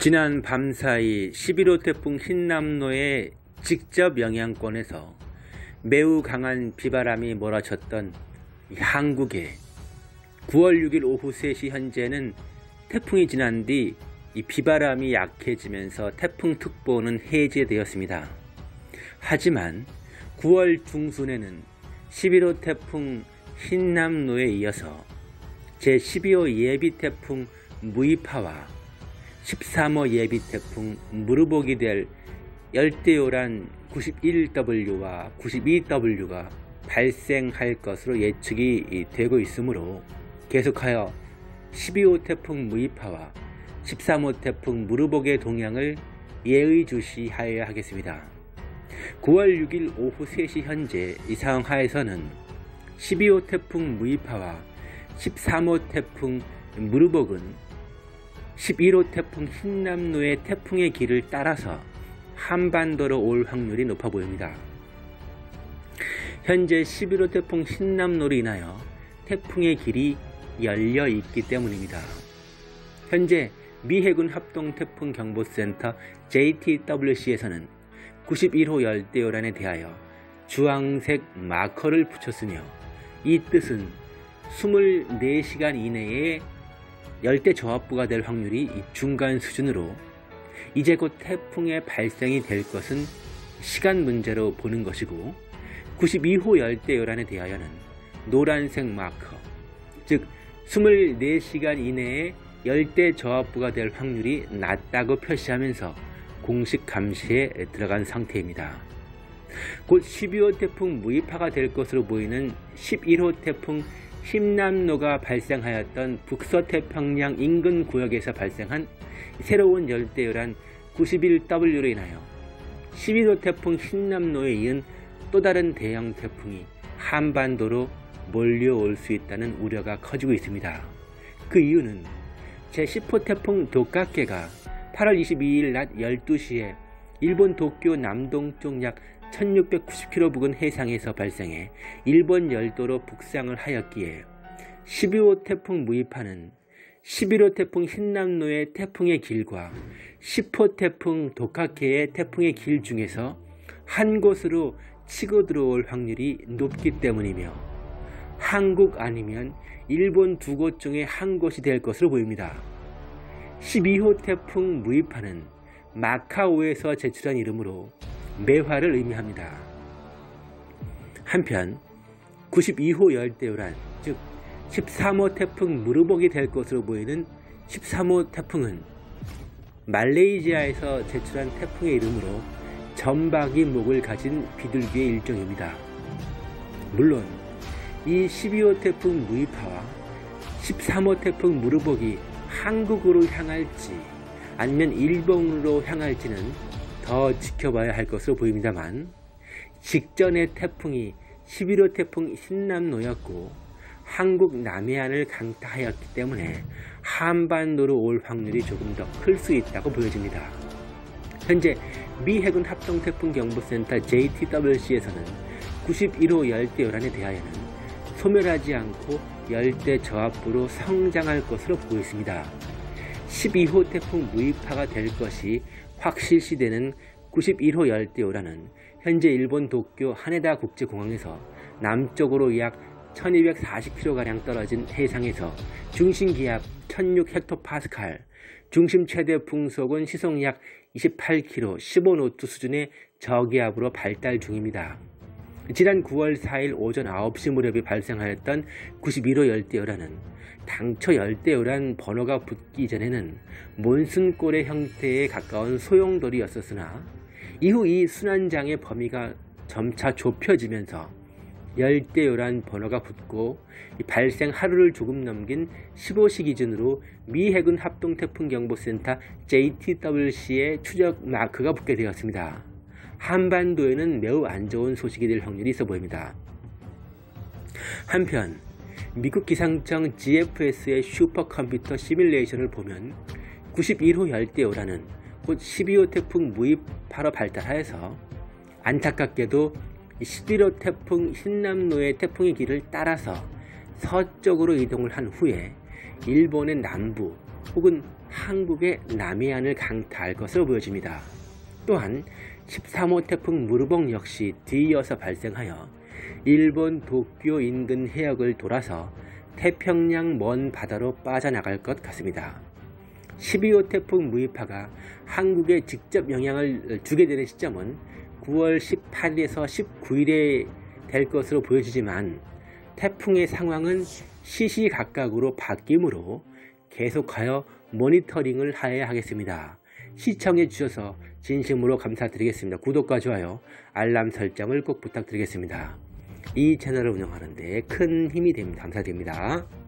지난 밤사이 11호 태풍 흰남노의 직접 영향권에서 매우 강한 비바람이 몰아쳤던 한국에 9월 6일 오후 3시 현재는 태풍이 지난 뒤 이 비바람이 약해지면서 태풍특보는 해제되었습니다. 하지만 9월 중순에는 11호 태풍 흰남노에 이어서 제12호 예비태풍 무이파와 13호 예비태풍 무르복이 될 열대요란 91W와 92W가 발생할 것으로 예측이 되고 있으므로 계속하여 12호 태풍 무이파와 13호 태풍 무르복의 동향을 예의주시하여야 하겠습니다. 9월 6일 오후 3시 현재 이 상황 하에서는 12호 태풍 무이파와 13호 태풍 무르복은 11호 태풍 흰남노의 태풍의 길을 따라서 한반도로 올 확률이 높아 보입니다. 현재 11호 태풍 흰남노로 인하여 태풍의 길이 열려 있기 때문입니다. 현재 미 해군 합동태풍경보센터 JTWC에서는 91호 열대요란에 대하여 주황색 마커를 붙였으며 이 뜻은 24시간 이내에 열대저하부가 될 확률이 중간 수준으로 이제 곧 태풍의 발생이 될 것은 시간 문제로 보는 것이고, 92호 열대요란에 대하여는 노란색 마커, 즉 24시간 이내에 열대저하부가 될 확률이 낮다고 표시하면서 공식 감시에 들어간 상태입니다. 곧 12호 태풍 무이파가 될 것으로 보이는 11호 태풍 흰남노가 발생하였던 북서태평양 인근 구역에서 발생한 새로운 열대요란 91W로 인하여 11호 태풍 흰남노에 이은 또 다른 대형 태풍이 한반도로 몰려올 수 있다는 우려가 커지고 있습니다. 그 이유는 제10호 태풍 도카케가 8월 22일 낮 12시에 일본 도쿄 남동쪽 약 1690km 부근 해상에서 발생해 일본 열도로 북상을 하였기에 12호 태풍 무이파는 11호 태풍 흰남노의 태풍의 길과 10호 태풍 도카케의 태풍의 길 중에서 한 곳으로 치고 들어올 확률이 높기 때문이며 한국 아니면 일본 두 곳 중에 한 곳이 될 것으로 보입니다. 12호 태풍 무이파는 마카오에서 제출한 이름으로 매화를 의미합니다. 한편 92호 열대요란, 즉 13호 태풍 무르복이 될 것으로 보이는 13호 태풍은 말레이시아에서 제출한 태풍의 이름으로 점박이 목을 가진 비둘기의 일종입니다. 물론 이 12호 태풍 무이파와 13호 태풍 무르복이 한국으로 향할지 아니면 일본으로 향할지는 더 지켜봐야 할 것으로 보입니다만, 직전의 태풍이 11호 태풍 흰남노였고 한국 남해안을 강타하였기 때문에 한반도로 올 확률이 조금 더 클 수 있다고 보여집니다. 현재 미 해군 합동태풍경보센터 JTWC에서는 91호 열대요란에 대하여는 소멸하지 않고 열대저하부로 성장할 것으로 보고 있습니다. 12호 태풍 무이파가 될 것이 확실시되는 91호 열대요란은 현재 일본 도쿄 하네다 국제공항에서 남쪽으로 약 1240km가량 떨어진 해상에서 중심기압 1006헥토파스칼, 중심 최대 풍속은 시속 약 28km, 15노트 수준의 저기압으로 발달 중입니다. 지난 9월 4일 오전 9시 무렵에 발생하였던 91호 열대요란은 당초 열대요란 번호가 붙기 전에는 몬순골의 형태에 가까운 소용돌이였었으나 이후 이 순환장의 범위가 점차 좁혀지면서 열대요란 번호가 붙고 발생 하루를 조금 넘긴 15시 기준으로 미 해군 합동태풍경보센터 JTWC의 추적 마크가 붙게 되었습니다. 한반도에는 매우 안 좋은 소식이 될 확률이 있어 보입니다. 한편 미국 기상청 GFS의 슈퍼컴퓨터 시뮬레이션을 보면 91호 열대요란은 곧 12호 태풍 무이파로 발달하여서 안타깝게도 11호 태풍 흰남노의 태풍의 길을 따라서 서쪽으로 이동을 한 후에 일본의 남부 혹은 한국의 남해안을 강타할 것으로 보여집니다. 또한 13호 태풍 무르봉 역시 뒤이어서 발생하여 일본 도쿄 인근 해역을 돌아서 태평양 먼 바다로 빠져나갈 것 같습니다. 12호 태풍 무이파가 한국에 직접 영향을 주게 되는 시점은 9월 18일에서 19일에 될 것으로 보여지지만 태풍의 상황은 시시각각으로 바뀌므로 계속하여 모니터링을 해야 하겠습니다. 시청해 주셔서 진심으로 감사드리겠습니다. 구독과 좋아요, 알람 설정을 꼭 부탁드리겠습니다. 이 채널을 운영하는 데 큰 힘이 됩니다. 감사드립니다.